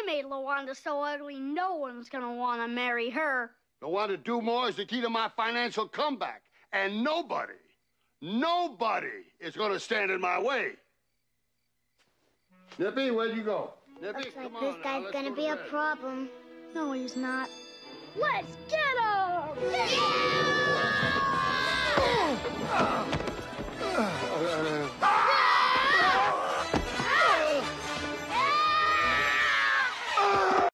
made LaWanda so ugly, no one's gonna want to marry her. LaWanda Dumore is the key to my financial comeback. And nobody is gonna stand in my way. Nippy, where'd you go? Nippy, looks like this guy's gonna be a problem. No, he's not. Let's get him! Yeah!